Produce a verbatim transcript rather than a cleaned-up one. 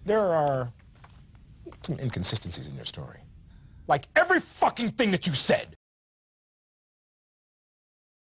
There are some inconsistencies in your story. Like every fucking thing that you said.